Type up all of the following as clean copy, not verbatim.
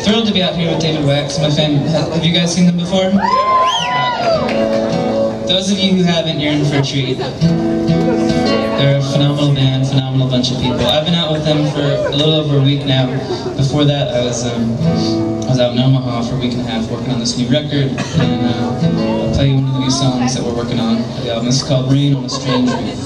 thrilled to be out here with David Wax, my fan. Have you guys seen them before? Those of you who haven't, you're in for a treat. They're a phenomenal band, phenomenal bunch of people. I've been out with them for a little over a week now. Before that, I was out in Omaha for a week and a half working on this new record, and I'll tell you one of the new songs that we're working on for the album. This is called Rain on a Strange Reef.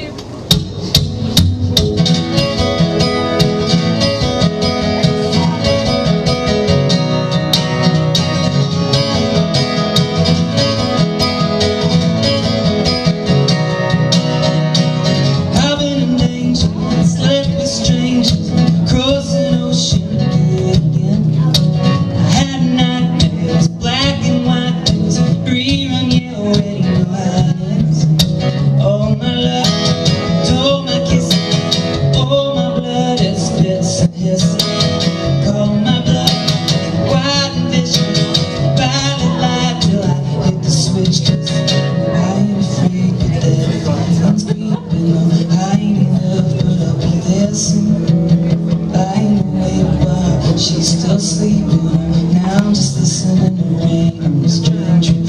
She's still sleeping, now I'm just listening to rain on a strange reef.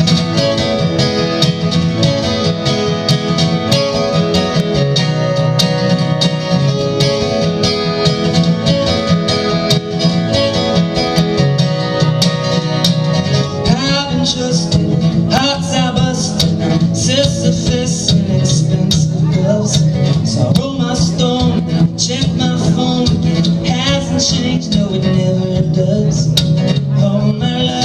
I've been trusting, hearts are busting, Sisyphus and expensive gloves. So I roll my stone, check my phone again. Hasn't changed, no it never does. Oh my love.